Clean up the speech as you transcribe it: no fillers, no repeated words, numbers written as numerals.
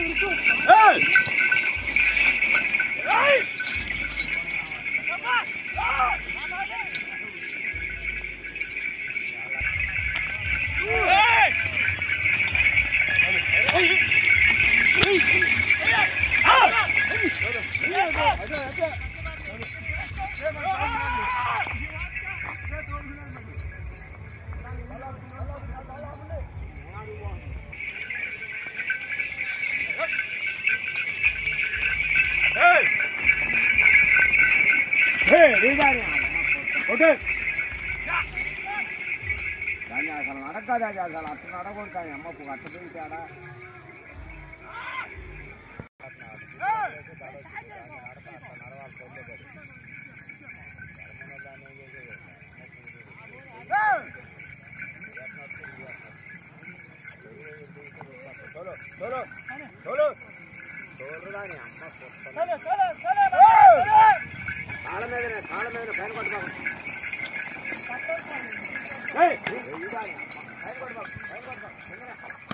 దాన్ని అసలు అడగదా అసలు అట్లా అడగొడతాను అమ్మకు అట్ట తింటాడా కాళ్ళ మీద పైన కొట్టుకోవాలి పైన కొట్టుకోవాలి